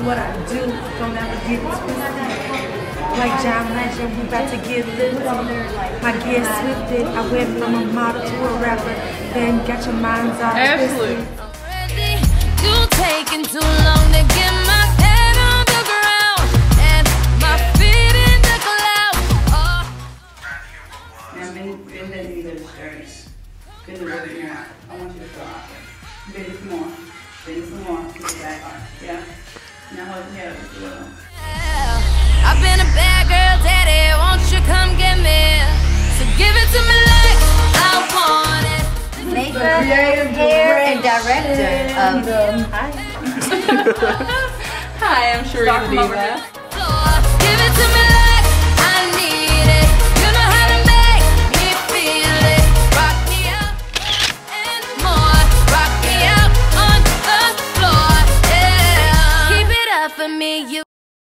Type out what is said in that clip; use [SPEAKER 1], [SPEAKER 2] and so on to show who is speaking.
[SPEAKER 1] what I do. Don't ever get twisted. Like John Legend, we about to get lifted. My gear swifted. I went from a model to a rapper. Then got your minds all twisted.
[SPEAKER 2] You taking too long to get my head on the ground and my feet in the clouds.
[SPEAKER 3] Now, bend that knee to the stairs. Bend it a little bit more. I want you to feel awkward. Bend it some more. Bend it some more. Get the back arm. Yeah? Now hold your head up just a little.
[SPEAKER 2] I've been a bad girl, daddy. Won't you come get me? So give it to me like I want it.
[SPEAKER 4] Maker, hair, and director of
[SPEAKER 5] Hi, I'm Sharita Diva.